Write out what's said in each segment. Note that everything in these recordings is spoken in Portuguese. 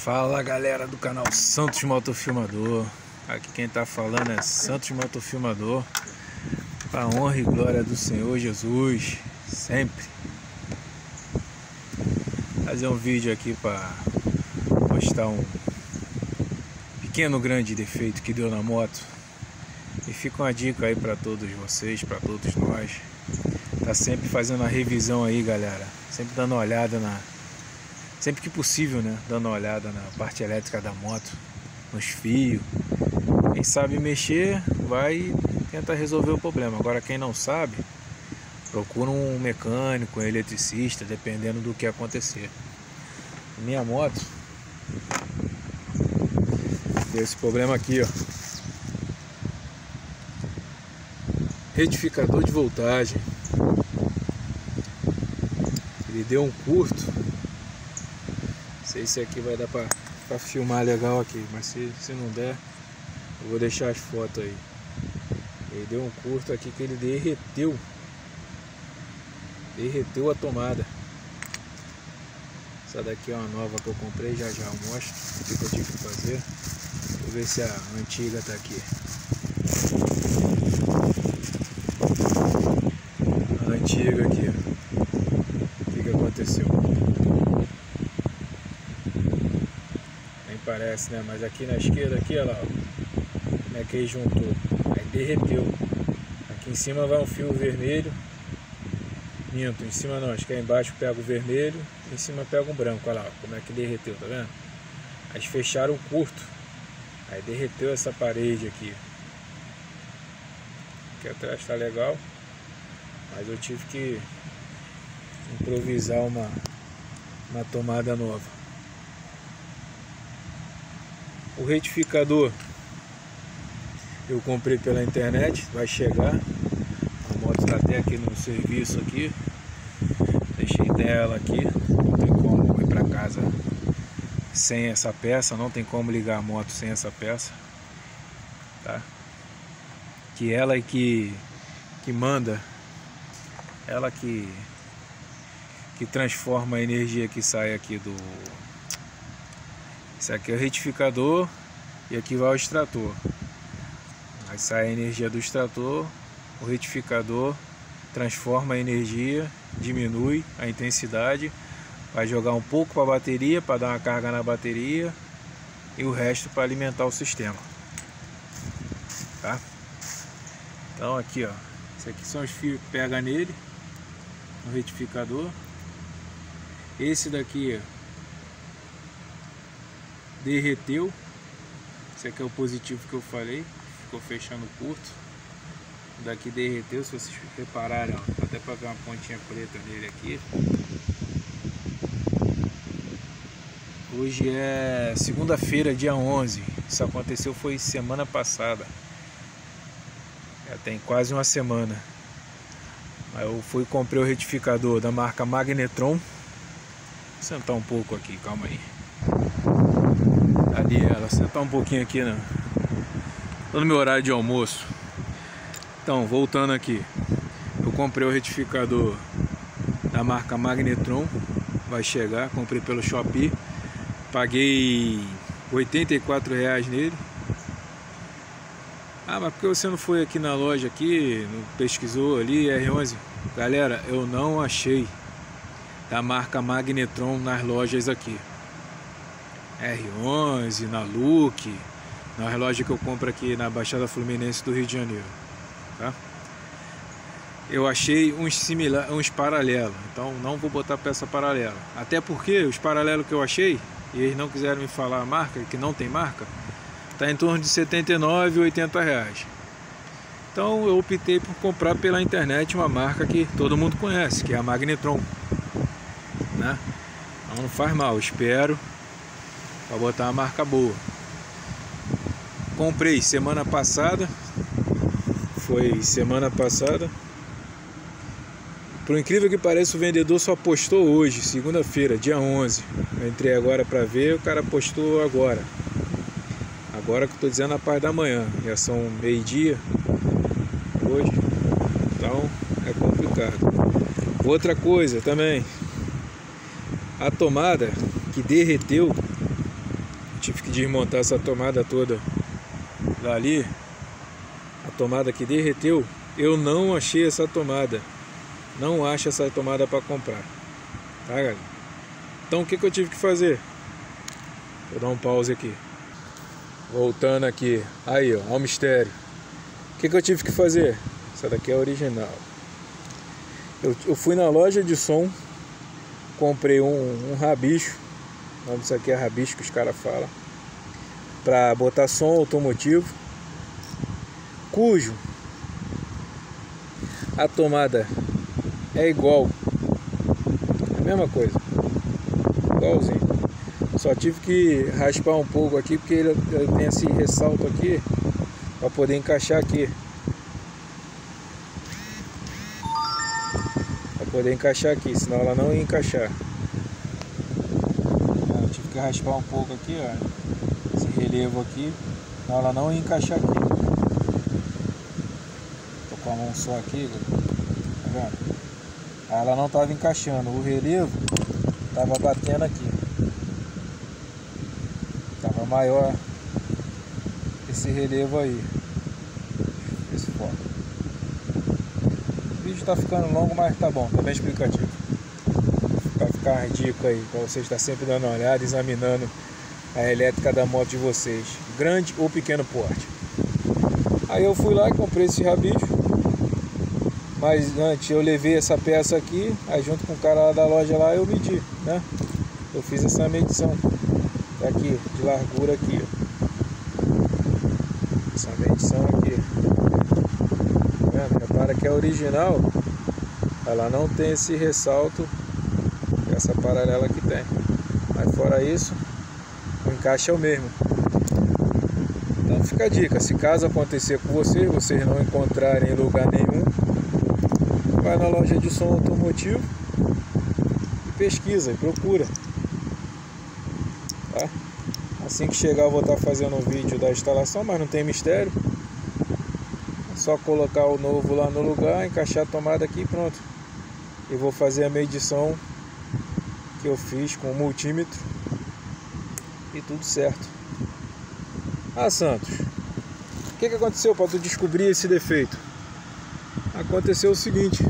Fala galera do canal Santos Motofilmador. Aqui quem tá falando é Santos Motofilmador, para honra e glória do Senhor Jesus, sempre. Fazer um vídeo aqui para mostrar um pequeno grande defeito que deu na moto. E fica uma dica aí para todos vocês, para todos nós. Tá sempre fazendo a revisão aí, galera. Sempre dando uma olhada sempre que possível, né? Dando uma olhada na parte elétrica da moto, nos fios. Quem sabe mexer, vai e tenta resolver o problema. Agora quem não sabe, procura um mecânico, um eletricista, dependendo do que acontecer. Minha moto deu esse problema aqui, ó. Retificador de voltagem. Ele deu um curto. Não sei se aqui vai dar pra filmar legal aqui, mas se não der, eu vou deixar as fotos aí. Ele deu um curto aqui que ele derreteu a tomada. Essa daqui é uma nova que eu comprei, já eu mostro o que eu tive que fazer. Vou ver se a antiga tá aqui. A antiga aqui, ó. O que aconteceu? Nem parece, né? Mas aqui na esquerda, aqui, olha lá, ó, como é que ele juntou. Aí derreteu. Aqui em cima vai um fio vermelho. Minto, em cima não, acho que aí embaixo pega o vermelho, em cima pega um branco, olha lá, como é que derreteu, tá vendo? Aí fecharam o curto, aí derreteu essa parede aqui. Aqui atrás tá legal, mas eu tive que improvisar uma tomada nova. O retificador eu comprei pela internet, vai chegar. A moto está até aqui no serviço aqui. Deixei dela aqui. Não tem como ir para casa sem essa peça. Não tem como ligar a moto sem essa peça, tá? Que ela é que manda. Ela que transforma a energia que sai aqui do... Esse aqui é o retificador e aqui vai o extrator. Aí sai a energia do extrator. O retificador transforma a energia, diminui a intensidade, vai jogar um pouco para a bateria, para dar uma carga na bateria, e o resto para alimentar o sistema, tá? Então aqui, ó, esses aqui são os fios que pega nele, no retificador. Esse daqui, ó, derreteu. Esse aqui é o positivo que eu falei, ficou fechando curto. Daqui derreteu, se vocês repararem, ó, vou até pegar uma pontinha preta nele aqui. Hoje é segunda-feira, dia 11. Isso aconteceu foi semana passada. Já tem quase uma semana. Aí eu fui e comprei o retificador da marca Magnetron. Vou sentar um pouco aqui, calma aí. Ali ela, sentar um pouquinho aqui, né? Tô no meu horário de almoço. Então, voltando aqui, eu comprei o retificador da marca Magnetron, vai chegar, comprei pelo Shopee, paguei R$84 nele. Ah, mas por que você não foi aqui na loja aqui, não pesquisou ali, R11? Galera, eu não achei da marca Magnetron nas lojas aqui. R11, na Look, nas lojas que eu compro aqui na Baixada Fluminense do Rio de Janeiro. Tá? Eu achei uns paralelos, então não vou botar peça paralela. Até porque os paralelos que eu achei, e eles não quiseram me falar a marca, que não tem marca, tá em torno de R$79, R$80. Então eu optei por comprar pela internet uma marca que todo mundo conhece, que é a Magnetron, né? Então não faz mal, espero para botar uma marca boa. Comprei semana passada. Foi semana passada. Por incrível que pareça, o vendedor só postou hoje, segunda-feira, dia 11. Eu entrei agora para ver, o cara postou agora. Agora que eu tô dizendo a parte da manhã. Já são meio-dia hoje. Então é complicado. Outra coisa também. A tomada que derreteu, tive que desmontar essa tomada toda dali. A tomada que derreteu, eu não achei essa tomada. Não acho essa tomada para comprar, tá, galera? Então o que eu tive que fazer? Vou dar um pause aqui. Voltando aqui. Aí, ó, ao mistério. O que eu tive que fazer? Essa daqui é a original. Eu fui na loja de som, comprei um rabicho. O nome disso aqui é rabicho que os caras falam, para botar som automotivo, cujo a tomada é igual, a mesma coisa, igualzinho. Só tive que raspar um pouco aqui porque ele tem esse ressalto aqui para poder encaixar aqui. Senão ela não ia encaixar. Eu tive que raspar um pouco aqui, ó, esse relevo aqui, senão ela não ia encaixar aqui. Tô com a mão só aqui, tá vendo? Ela não estava encaixando, o relevo estava batendo aqui. Tava maior esse relevo aí. Esse foco. O vídeo tá ficando longo, mas tá bom, tá bem explicativo. Pra ficar uma dica aí, pra vocês estar sempre dando uma olhada, examinando a elétrica da moto de vocês, grande ou pequeno porte. Aí eu fui lá e comprei esse rabicho. Mas antes eu levei essa peça aqui, aí junto com o cara lá da loja lá eu medi, né? Eu fiz essa medição aqui, de largura aqui, ó. Essa medição aqui, tá vendo? Repara que a original, ela não tem esse ressalto, essa paralela que tem. Mas fora isso, o encaixe é o mesmo. Então fica a dica, se caso acontecer com vocês não encontrarem em lugar nenhum, vai na loja de som automotivo e pesquisa e procura, tá? Assim que chegar eu vou estar fazendo um vídeo da instalação, mas não tem mistério. É só colocar o novo lá no lugar, encaixar a tomada aqui e pronto. Eu vou fazer a medição que eu fiz com o multímetro e tudo certo. Ah, Santos, o que aconteceu para tu descobrir esse defeito? Aconteceu o seguinte: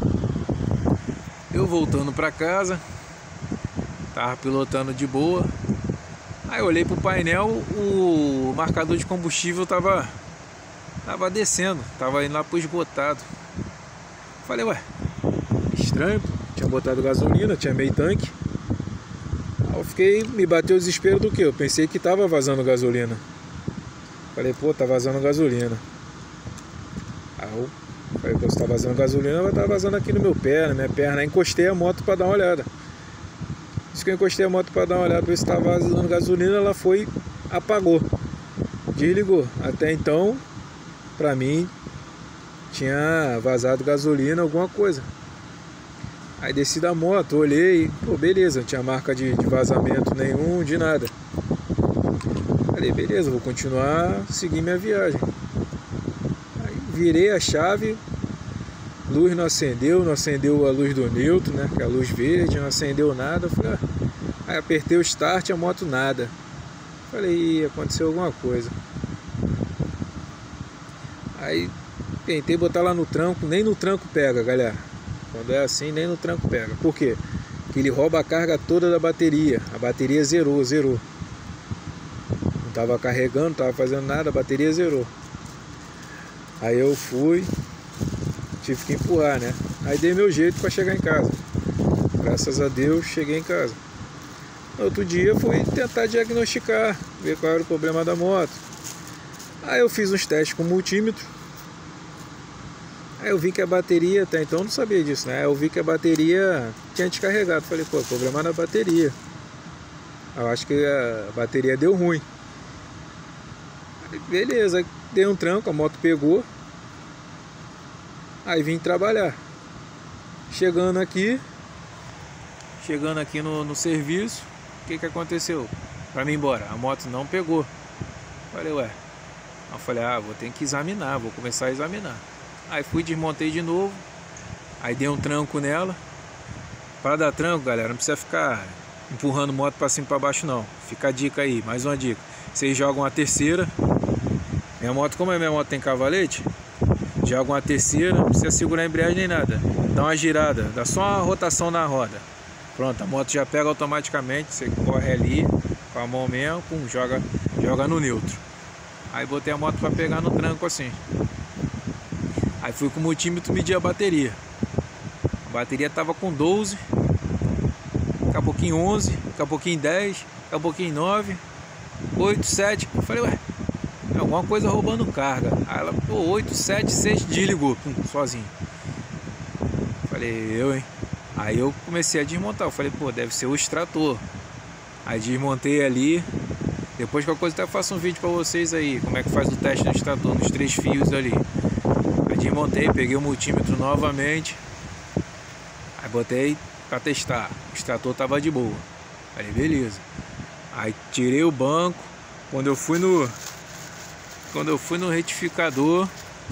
eu voltando para casa, tava pilotando de boa, aí eu olhei pro painel, o marcador de combustível tava descendo, tava indo lá pro esgotado. Falei, ué, estranho, tinha botado gasolina, tinha meio tanque. Aí me bateu o desespero do que? Eu pensei que tava vazando gasolina. Falei, pô, tá vazando gasolina. Aí eu falei, pô, se tá vazando gasolina, vai estar vazando aqui no meu pé, na minha perna. Aí encostei a moto para dar uma olhada. Isso que eu encostei a moto para dar uma olhada, ver se tava vazando gasolina, ela foi, apagou, desligou. Até então, pra mim, tinha vazado gasolina, alguma coisa. Aí desci da moto, olhei, pô, beleza, não tinha marca de vazamento nenhum, de nada. Falei, beleza, vou continuar, seguir minha viagem. Aí virei a chave, luz não acendeu a luz do neutro, né, que é a luz verde, não acendeu nada. Falei, aí apertei o start, a moto nada. Falei, aconteceu alguma coisa. Aí tentei botar lá no tranco, nem no tranco pega, galera. Quando é assim, nem no tranco pega. Por quê? Porque ele rouba a carga toda da bateria. A bateria zerou. Não estava carregando, não estava fazendo nada, a bateria zerou. Aí eu fui, tive que empurrar, né? Aí dei meu jeito para chegar em casa. Graças a Deus, cheguei em casa. No outro dia fui tentar diagnosticar, ver qual era o problema da moto. Aí eu fiz uns testes com multímetro. Aí eu vi que a bateria, até então eu não sabia disso, né? Eu vi que a bateria tinha descarregado. Falei, pô, problema na bateria. Eu acho que a bateria deu ruim. Aí, beleza, dei um tranco, a moto pegou. Aí vim trabalhar. Chegando aqui no serviço, o que aconteceu? Pra mim ir embora, a moto não pegou. Falei, ué. Eu falei, vou ter que examinar, vou começar a examinar. Aí fui, desmontei de novo. Aí dei um tranco nela. Para dar tranco, galera, não precisa ficar empurrando moto para cima e para baixo não. Fica a dica aí, mais uma dica. Vocês jogam a terceira. Minha moto, como minha moto tem cavalete, joga uma terceira, não precisa segurar a embreagem nem nada. Dá uma girada, dá só uma rotação na roda. Pronto, a moto já pega automaticamente. Você corre ali com a mão mesmo, joga no neutro. Aí botei a moto para pegar no tranco assim. Aí fui com o multímetro medir a bateria. A bateria tava com 12, daqui a pouquinho 11, daqui a pouquinho 10, daqui a pouquinho 9, 8, 7. Eu falei, ué, é alguma coisa roubando carga. Aí ela, pô, 8, 7, 6, desligou, pum, sozinho. Falei, hein? Aí eu comecei a desmontar. Eu falei, pô, deve ser o extrator. Aí desmontei ali. Depois qualquer coisa até faço um vídeo pra vocês aí, como é que faz o teste do extrator nos 3 fios ali. Aí desmontei, peguei o multímetro novamente. Aí botei pra testar. O extrator tava de boa. Falei, beleza. Aí tirei o banco. Quando eu fui no retificador,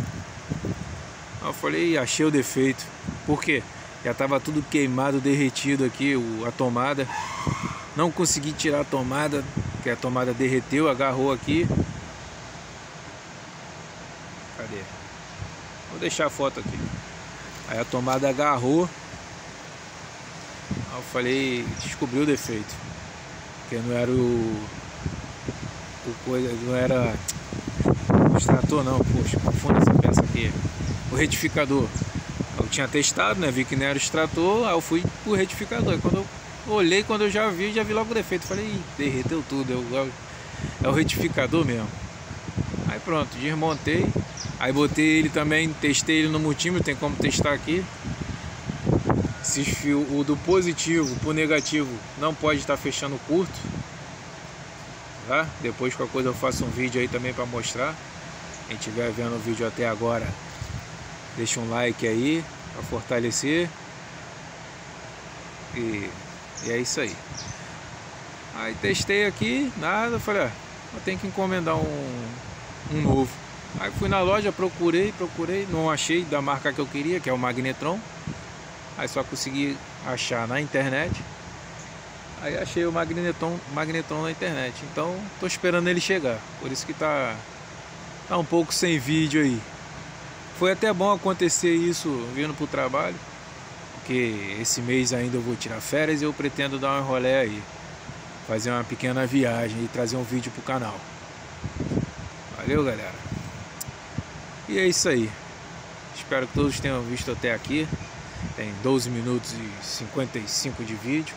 eu falei, achei o defeito. Por quê? Já tava tudo queimado, derretido aqui, a tomada. Não consegui tirar a tomada, porque a tomada derreteu, agarrou aqui. Cadê? Vou deixar a foto aqui. Aí a tomada agarrou. Aí eu falei, descobri o defeito. Porque não era não era o extrator não, poxa, confundo essa peça aqui. O retificador. Eu tinha testado, né? Vi que não era o extrator, aí eu fui pro retificador. Aí quando eu olhei, quando eu já vi logo o defeito. Falei, ih, derreteu tudo. É o retificador mesmo. Aí pronto, desmontei. Aí botei ele também, testei ele no multímetro, tem como testar aqui. Esses fios, o do positivo pro negativo não pode estar fechando curto, tá? Depois qualquer coisa eu faço um vídeo aí também para mostrar. Quem estiver vendo o vídeo até agora, deixa um like aí para fortalecer. E é isso aí. Aí testei aqui, nada, falei, eu tenho que encomendar um novo. Aí fui na loja, procurei, não achei da marca que eu queria, que é o Magnetron. Aí só consegui achar na internet. Aí achei o Magnetron na internet. Então tô esperando ele chegar. Por isso que tá um pouco sem vídeo aí. Foi até bom acontecer isso vindo pro trabalho, porque esse mês ainda eu vou tirar férias e eu pretendo dar um rolê aí, fazer uma pequena viagem e trazer um vídeo pro canal. Valeu, galera. E é isso aí. Espero que todos tenham visto até aqui. Tem 12 minutos e 55 de vídeo.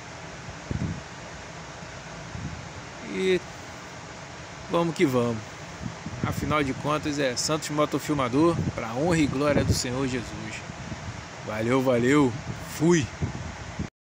E vamos que vamos. Afinal de contas é Santos Motofilmador, para honra e glória do Senhor Jesus. Valeu, fui!